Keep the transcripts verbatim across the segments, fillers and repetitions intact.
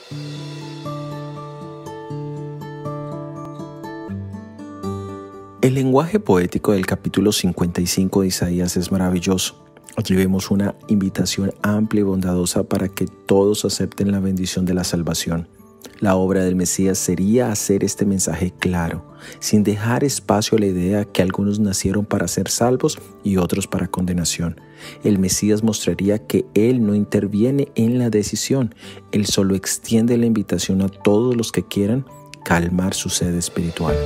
El lenguaje poético del capítulo cincuenta y cinco de Isaías es maravilloso. Allí vemos una invitación amplia y bondadosa para que todos acepten la bendición de la salvación. La obra del Mesías sería hacer este mensaje claro, sin dejar espacio a la idea que algunos nacieron para ser salvos y otros para condenación. El Mesías mostraría que Él no interviene en la decisión, Él solo extiende la invitación a todos los que quieran calmar su sed espiritual.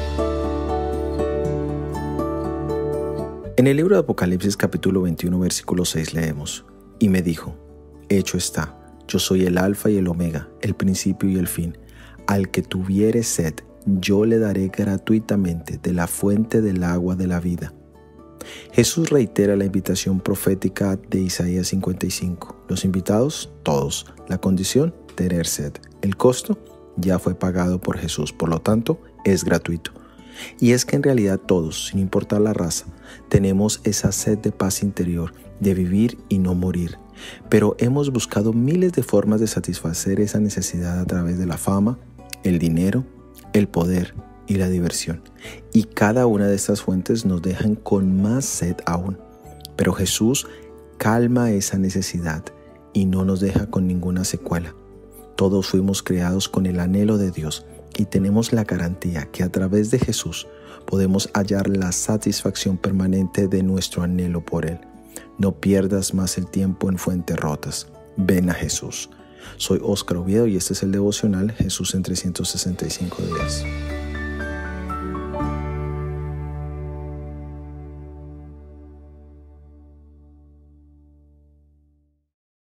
En el libro de Apocalipsis capítulo veintiuno versículo seis leemos: Y me dijo, hecho está, yo soy el alfa y el omega, el principio y el fin. Al que tuviere sed, yo le daré gratuitamente de la fuente del agua de la vida. Jesús reitera la invitación profética de Isaías cincuenta y cinco. Los invitados, todos. La condición, tener sed. El costo, ya fue pagado por Jesús, por lo tanto, es gratuito. Y es que en realidad todos, sin importar la raza, tenemos esa sed de paz interior, de vivir y no morir. Pero hemos buscado miles de formas de satisfacer esa necesidad a través de la fama, el dinero, el poder y la diversión. Y cada una de estas fuentes nos dejan con más sed aún. Pero Jesús calma esa necesidad y no nos deja con ninguna secuela. Todos fuimos creados con el anhelo de Dios. Y tenemos la garantía que a través de Jesús podemos hallar la satisfacción permanente de nuestro anhelo por Él. No pierdas más el tiempo en fuentes rotas. Ven a Jesús. Soy Óscar Oviedo y este es el devocional Jesús en trescientos sesenta y cinco días.